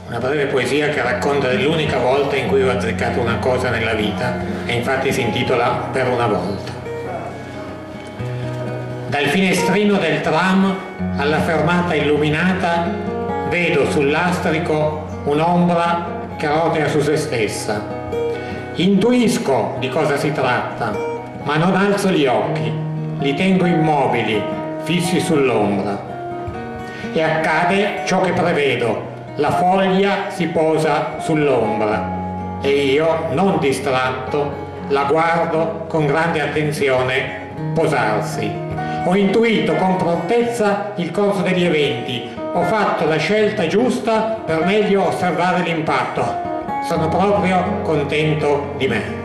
Una breve poesia che racconta dell'unica volta in cui ho azzeccato una cosa nella vita, e infatti si intitola Per una volta. Dal finestrino del tram alla fermata illuminata vedo sul lastrico un'ombra che rotea su se stessa. Intuisco di cosa si tratta, ma non alzo gli occhi, li tengo immobili, fissi sull'ombra. E accade ciò che prevedo. La foglia si posa sull'ombra e io, non distratto, la guardo con grande attenzione posarsi. Ho intuito con prontezza il corso degli eventi, ho fatto la scelta giusta per meglio osservare l'impatto. Sono proprio contento di me.